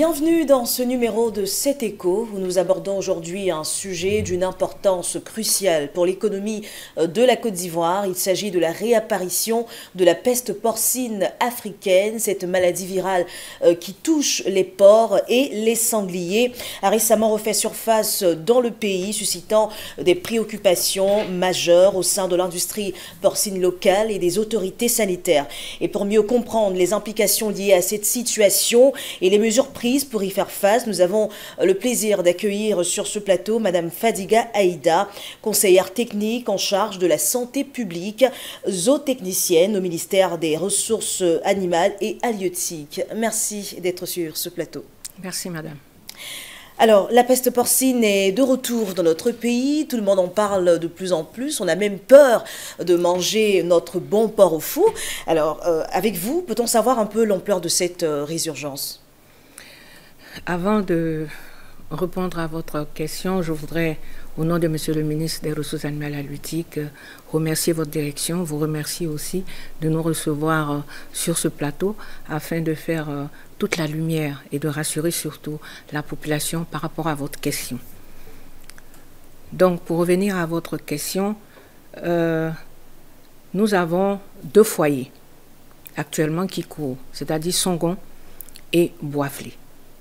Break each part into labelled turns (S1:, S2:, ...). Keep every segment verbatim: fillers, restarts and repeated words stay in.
S1: Bienvenue dans ce numéro de Cet Écho où nous abordons aujourd'hui un sujet d'une importance cruciale pour l'économie de la Côte d'Ivoire. Il s'agit de la réapparition de la peste porcine africaine. Cette maladie virale qui touche les porcs et les sangliers a récemment refait surface dans le pays, suscitant des préoccupations majeures au sein de l'industrie porcine locale et des autorités sanitaires. Et pour mieux comprendre les implications liées à cette situation et les mesures prises pour y faire face, nous avons le plaisir d'accueillir sur ce plateau Madame Fadiga Aïda, conseillère technique en charge de la santé publique, zootechnicienne au ministère des Ressources animales et halieutiques. Merci d'être sur ce plateau.
S2: Merci Madame.
S1: Alors, la peste porcine est de retour dans notre pays, tout le monde en parle de plus en plus, on a même peur de manger notre bon porc au four. Alors, euh, avec vous, peut-on savoir un peu l'ampleur de cette euh, résurgence ?
S2: Avant de répondre à votre question, je voudrais, au nom de Monsieur le ministre des Ressources animales et halieutiques, remercier votre direction, vous remercier aussi de nous recevoir euh, sur ce plateau afin de faire euh, toute la lumière et de rassurer surtout la population par rapport à votre question. Donc, pour revenir à votre question, euh, nous avons deux foyers actuellement qui courent, c'est-à-dire Songon et Boisflé.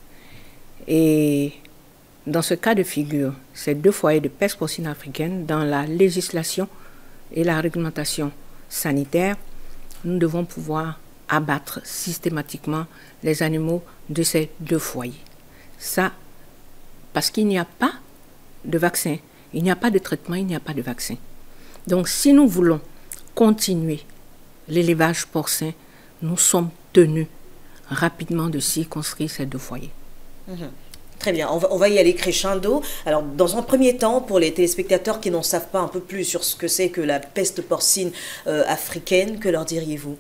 S2: Et dans ce cas de figure, ces deux foyers de peste porcine africaine, dans la législation et la réglementation sanitaire, nous devons pouvoir abattre systématiquement les animaux de ces deux foyers. Ça, parce qu'il n'y a pas de vaccin, il n'y a pas de traitement, il n'y a pas de vaccin. Donc, si nous voulons continuer l'élevage porcin, nous sommes tenus rapidement de circonscrire ces deux foyers.
S1: Mmh. Très bien, on va, on va y aller crescendo. Alors, dans un premier temps, pour les téléspectateurs qui n'en savent pas un peu plus sur ce que c'est que la peste porcine euh, africaine, que leur diriez-vous?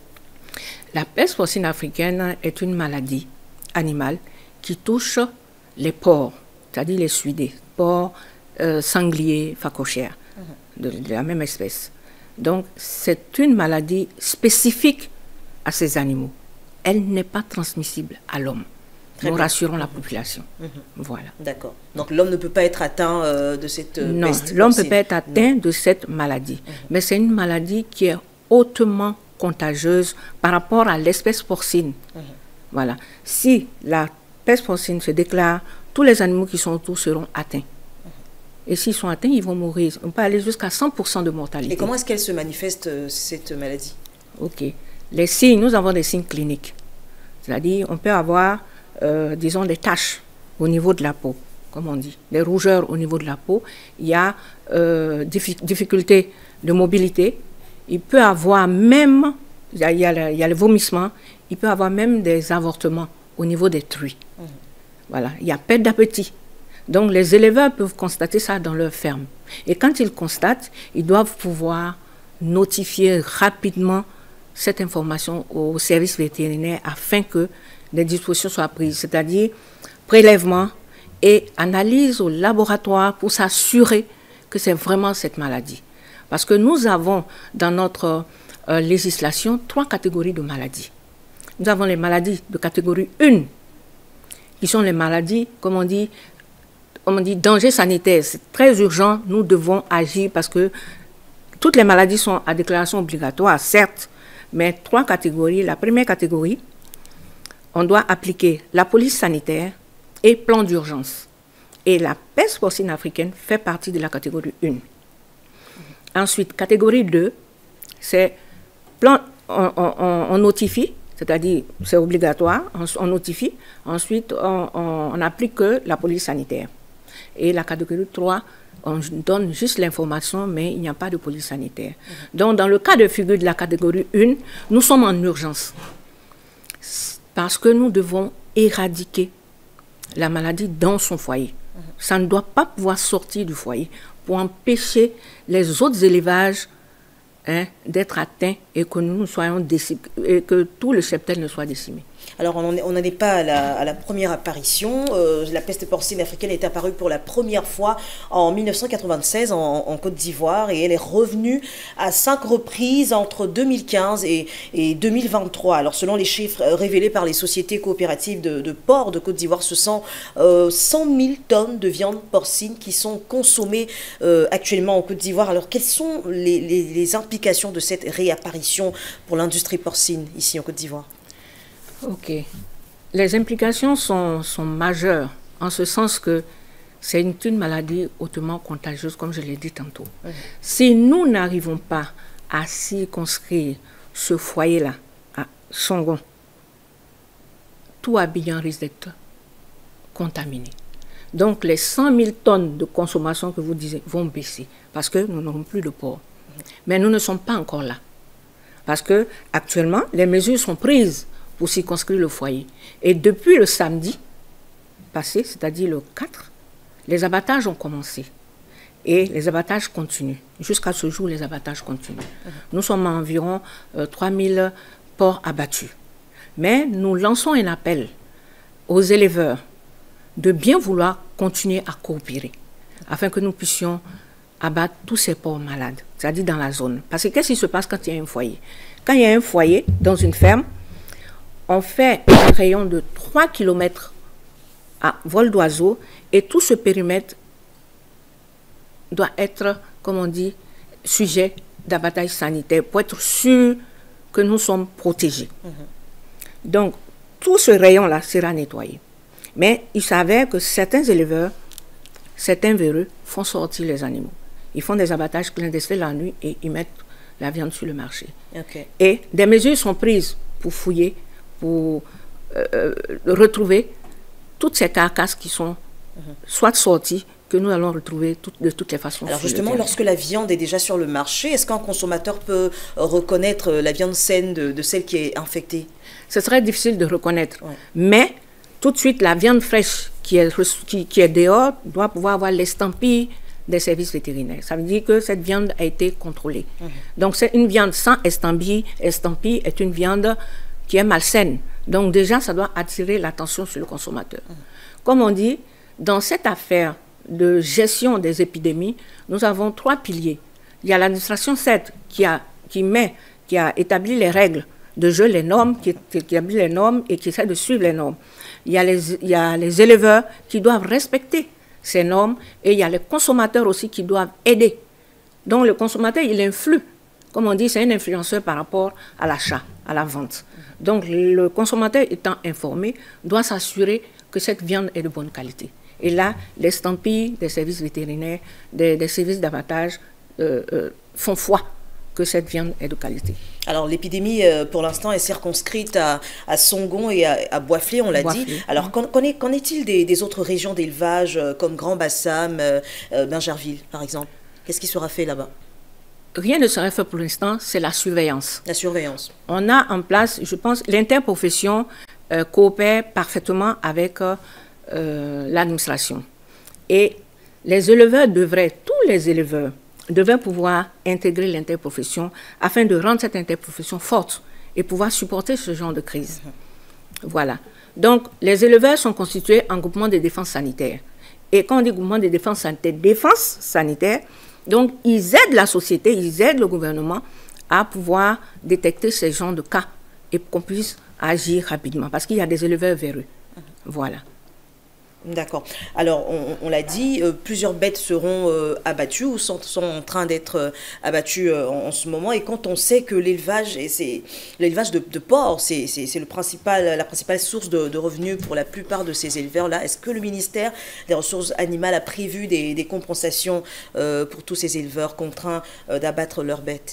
S2: La peste porcine africaine est une maladie animale qui touche les porcs, c'est-à-dire les suidés, porcs, euh, sangliers, phacochères, mmh. de, de la même espèce. Donc, c'est une maladie spécifique à ces animaux. Elle n'est pas transmissible à l'homme. Nous bien. rassurons la population. Mmh. Voilà.
S1: D'accord. Donc l'homme ne peut pas être atteint euh, de cette euh,
S2: non,
S1: peste.
S2: Non, l'homme ne peut pas être atteint non. de cette maladie. Mmh. Mais c'est une maladie qui est hautement contagieuse par rapport à l'espèce porcine. Mmh. Voilà. Si la peste porcine se déclare, tous les animaux qui sont autour seront atteints. Mmh. Et s'ils sont atteints, ils vont mourir. On peut aller jusqu'à cent pour cent de mortalité.
S1: Et comment est-ce qu'elle se manifeste, euh, cette maladie?
S2: Ok. Les signes, nous avons des signes cliniques. C'est-à-dire, on peut avoir Euh, disons, des taches au niveau de la peau, comme on dit, des rougeurs au niveau de la peau. Il y a euh, difficulté de mobilité. Il peut avoir même, il y a, il y a, le, il y a le vomissement, il peut avoir même des avortements au niveau des truies. Mmh. Voilà, il y a perte d'appétit. Donc, les éleveurs peuvent constater ça dans leur ferme. Et quand ils constatent, ils doivent pouvoir notifier rapidement cette information au service vétérinaire afin que des dispositions soient prises, c'est-à-dire prélèvement et analyse au laboratoire pour s'assurer que c'est vraiment cette maladie. Parce que nous avons dans notre euh, législation trois catégories de maladies. Nous avons les maladies de catégorie un, qui sont les maladies, comme on dit, comme on dit danger sanitaire. C'est très urgent, nous devons agir parce que toutes les maladies sont à déclaration obligatoire, certes, mais trois catégories. La première catégorie, on doit appliquer la police sanitaire et plan d'urgence. Et la peste porcine africaine fait partie de la catégorie un. Mmh. Ensuite, catégorie deux, c'est plan, on, on, on notifie, c'est-à-dire c'est obligatoire, on, on notifie. Ensuite, on, on, on applique que la police sanitaire. Et la catégorie trois, on donne juste l'information, mais il n'y a pas de police sanitaire. Mmh. Donc, dans le cas de figure de la catégorie un, nous sommes en urgence. Parce que nous devons éradiquer la maladie dans son foyer. Mmh. Ça ne doit pas pouvoir sortir du foyer pour empêcher les autres élevages hein, d'être atteints et que nous soyons décimés, et que tout le cheptel ne soit décimé.
S1: Alors, on n'en est pas à la, à la première apparition. Euh, la peste porcine africaine est apparue pour la première fois en mille neuf cent quatre-vingt-seize en, en Côte d'Ivoire et elle est revenue à cinq reprises entre deux mille quinze et, et deux mille vingt-trois. Alors, selon les chiffres révélés par les sociétés coopératives de, de porc de Côte d'Ivoire, ce sont euh, cent mille tonnes de viande porcine qui sont consommées euh, actuellement en Côte d'Ivoire. Alors, quelles sont les, les, les implications de cette réapparition pour l'industrie porcine ici en Côte d'Ivoire?
S2: Ok. Les implications sont, sont majeures, en ce sens que c'est une, une maladie hautement contagieuse, comme je l'ai dit tantôt. Mmh. Si nous n'arrivons pas à circonscrire ce foyer-là, à Songon, tout Abidjan risque d'être contaminé. Donc les cent mille tonnes de consommation que vous disiez vont baisser, parce que nous n'aurons plus de porc. Mmh. Mais nous ne sommes pas encore là. Parce que actuellement, les mesures sont prises pour circonscrire le foyer. Et depuis le samedi passé, c'est-à-dire le quatre, les abattages ont commencé. Et les abattages continuent. Jusqu'à ce jour, les abattages continuent. Mmh. Nous sommes à environ euh, trois mille porcs abattus. Mais nous lançons un appel aux éleveurs de bien vouloir continuer à coopérer, afin que nous puissions abattre tous ces porcs malades, c'est-à-dire dans la zone. Parce que qu'est-ce qui se passe quand il y a un foyer? Quand il y a un foyer dans une ferme, on fait un rayon de trois kilomètres à vol d'oiseau et tout ce périmètre doit être, comme on dit, sujet d'abattage sanitaire pour être sûr que nous sommes protégés. Mmh. Donc, tout ce rayon-là sera nettoyé. Mais il s'avère que certains éleveurs, certains véreux, font sortir les animaux. Ils font des abattages clandestins la nuit et ils mettent la viande sur le marché. Okay. Et des mesures sont prises pour fouiller, pour euh, retrouver toutes ces carcasses qui sont mmh. soit sorties, que nous allons retrouver tout, de toutes les façons.
S1: Alors justement, lorsque la viande est déjà sur le marché, est-ce qu'un consommateur peut reconnaître la viande saine de, de celle qui est infectée?
S2: Ce serait difficile de reconnaître. Ouais. Mais tout de suite, la viande fraîche qui est, qui, qui est dehors doit pouvoir avoir l'estampille des services vétérinaires. Ça veut dire que cette viande a été contrôlée. Mmh. Donc c'est une viande sans estampille. Estampille est une viande qui est malsaine. Donc déjà, ça doit attirer l'attention sur le consommateur. Mmh. Comme on dit, dans cette affaire de gestion des épidémies, nous avons trois piliers. Il y a l'administration sept qui a, qui met, qui a établi les règles de jeu, les normes, qui, qui établit les normes et qui essaie de suivre les normes. Il y a les, il y a les éleveurs qui doivent respecter ces normes et il y a les consommateurs aussi qui doivent aider. Donc le consommateur, il influe. Comme on dit, c'est un influenceur par rapport à l'achat, à la vente. Donc le consommateur étant informé doit s'assurer que cette viande est de bonne qualité. Et là, les estampilles des services vétérinaires, des, des services d'abattage euh, euh, font foi que cette viande est de qualité.
S1: Alors l'épidémie, euh, pour l'instant, est circonscrite à, à Songon et à, à Boisflé, on l'a dit. Alors qu'en qu'en est, qu'en est-il des, des autres régions d'élevage, euh, comme Grand-Bassam, euh, euh, Bingerville, par exemple? Qu'est-ce qui sera fait là-bas?
S2: Rien ne sera fait pour l'instant, c'est la surveillance.
S1: La surveillance.
S2: On a en place, je pense, l'interprofession euh, coopère parfaitement avec euh, euh, l'administration. Et les éleveurs devraient, tous les éleveurs, devraient pouvoir intégrer l'interprofession afin de rendre cette interprofession forte et pouvoir supporter ce genre de crise. Mm-hmm. Voilà. Donc, les éleveurs sont constitués en groupement de défense sanitaire. Et quand on dit groupement de défense sanitaire, défense sanitaire, donc ils aident la société, ils aident le gouvernement à pouvoir détecter ces genres de cas et qu'on puisse agir rapidement parce qu'il y a des éleveurs véreux. Mm-hmm. Voilà.
S1: D'accord. Alors, on, on l'a dit, euh, plusieurs bêtes seront euh, abattues ou sont, sont en train d'être euh, abattues euh, en, en ce moment. Et quand on sait que l'élevage, l'élevage de, de porc, c'est le principal, la principale source de, de revenus pour la plupart de ces éleveurs-là, est-ce que le ministère des Ressources animales a prévu des, des compensations euh, pour tous ces éleveurs contraints euh, d'abattre leurs bêtes?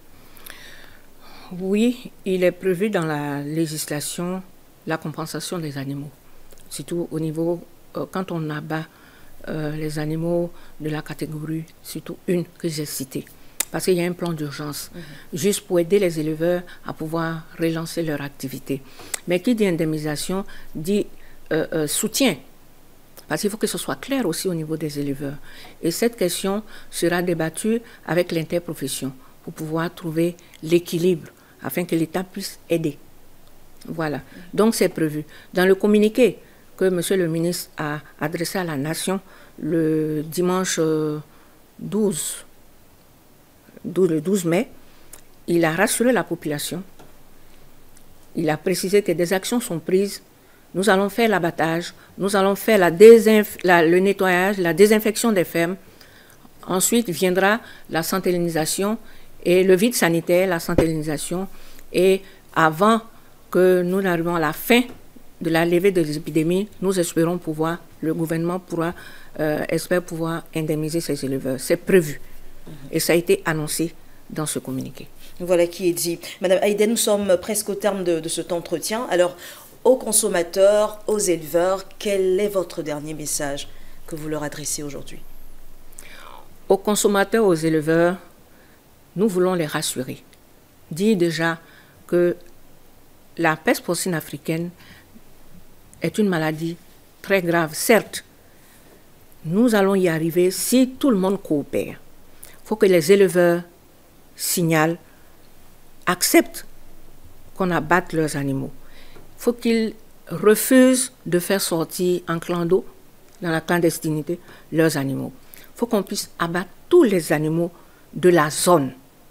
S2: Oui, il est prévu dans la législation la compensation des animaux. Surtout au niveau, euh, quand on abat euh, les animaux de la catégorie, surtout une que j'ai citée. Parce qu'il y a un plan d'urgence, mm-hmm. juste pour aider les éleveurs à pouvoir relancer leur activité. Mais qui dit indemnisation, dit euh, euh, soutien. Parce qu'il faut que ce soit clair aussi au niveau des éleveurs. Et cette question sera débattue avec l'interprofession pour pouvoir trouver l'équilibre afin que l'État puisse aider. Voilà. Donc c'est prévu. Dans le communiqué que M. le ministre a adressé à la nation le dimanche douze, le douze mai, il a rassuré la population. Il a précisé que des actions sont prises. Nous allons faire l'abattage, nous allons faire la la, le nettoyage, la désinfection des fermes. Ensuite viendra la sentinellisation et le vide sanitaire, la sentinellisation. Et avant que nous n'arrivions à la fin de la levée des épidémies, nous espérons pouvoir, le gouvernement pourra, euh, espère pouvoir indemniser ces éleveurs. C'est prévu. Et ça a été annoncé dans ce communiqué.
S1: Voilà qui est dit. Madame Haïda, nous sommes presque au terme de, de cet entretien. Alors, aux consommateurs, aux éleveurs, quel est votre dernier message que vous leur adressez aujourd'hui?
S2: Aux consommateurs, aux éleveurs, nous voulons les rassurer. Dire déjà que la peste porcine africaine est une maladie très grave. Certes, nous allons y arriver si tout le monde coopère. Il faut que les éleveurs signalent, acceptent qu'on abatte leurs animaux. Il faut qu'ils refusent de faire sortir en clan d'eau, dans la clandestinité, leurs animaux. Il faut qu'on puisse abattre tous les animaux de la zone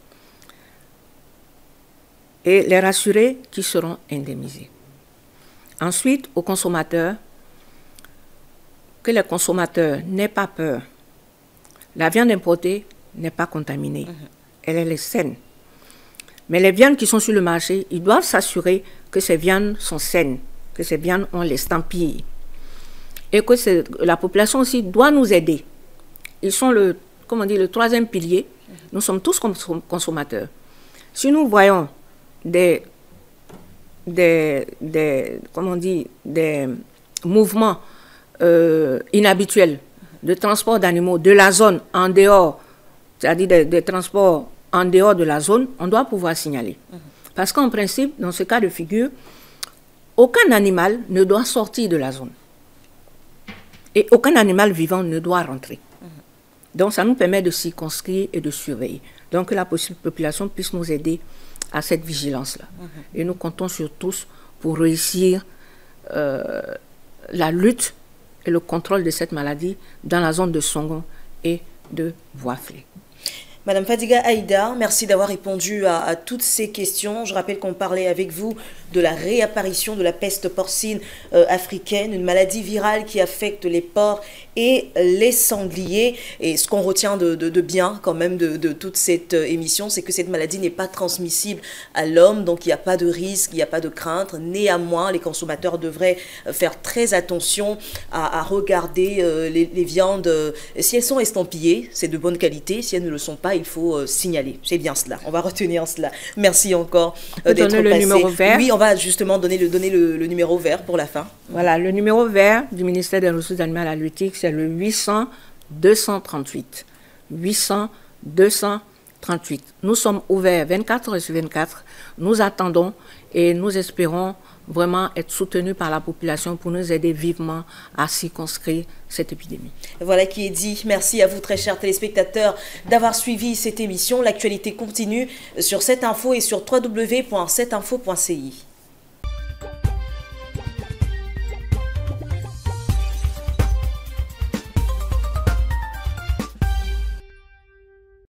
S2: et les rassurer qu'ils seront indemnisés. Ensuite, aux consommateurs, que les consommateurs n'aient pas peur. La viande importée n'est pas contaminée. Mmh. Elle est saine. Mais les viandes qui sont sur le marché, ils doivent s'assurer que ces viandes sont saines, que ces viandes ont l'estampille. Et que la population aussi doit nous aider. Ils sont le, comment dire, le troisième pilier. Nous sommes tous consommateurs. Si nous voyons des, des, des, comment on dit, des mouvements euh, inhabituels de transport d'animaux de la zone en dehors, c'est-à-dire des, des transports en dehors de la zone, on doit pouvoir signaler. Mmh. Parce qu'en principe, dans ce cas de figure, aucun animal ne doit sortir de la zone. Et aucun animal vivant ne doit rentrer. Mmh. Donc ça nous permet de circonscrire et de surveiller. Donc que la population puisse nous aider à cette vigilance-là. Mmh. Et nous comptons sur tous pour réussir euh, la lutte et le contrôle de cette maladie dans la zone de Songon et de Boisflé.
S1: Madame Fadiga Haïda, merci d'avoir répondu à, à toutes ces questions. Je rappelle qu'on parlait avec vous de la réapparition de la peste porcine euh, africaine, une maladie virale qui affecte les porcs et les sangliers. Et ce qu'on retient de, de, de bien quand même de, de toute cette euh, émission, c'est que cette maladie n'est pas transmissible à l'homme, donc il n'y a pas de risque, il n'y a pas de crainte. Néanmoins, les consommateurs devraient faire très attention à, à regarder euh, les, les viandes. Euh, si elles sont estampillées, c'est de bonne qualité. Si elles ne le sont pas, il faut euh, signaler. C'est bien cela. On va retenir cela. Merci encore euh, d'être passé.
S2: Le numéro vert.
S1: Oui, on va justement donner le, donner le, le numéro vert pour la fin.
S2: Voilà, le numéro vert du ministère des Ressources animales halieutiques, c'est le huit cents deux cent trente-huit. huit cents deux cent trente-huit. Nous sommes ouverts vingt-quatre heures sur vingt-quatre. Nous attendons et nous espérons vraiment être soutenus par la population pour nous aider vivement à circonscrire cette épidémie.
S1: Voilà qui est dit. Merci à vous, très chers téléspectateurs, d'avoir suivi cette émission. L'actualité continue sur cette info et sur w w w point cette info point c i.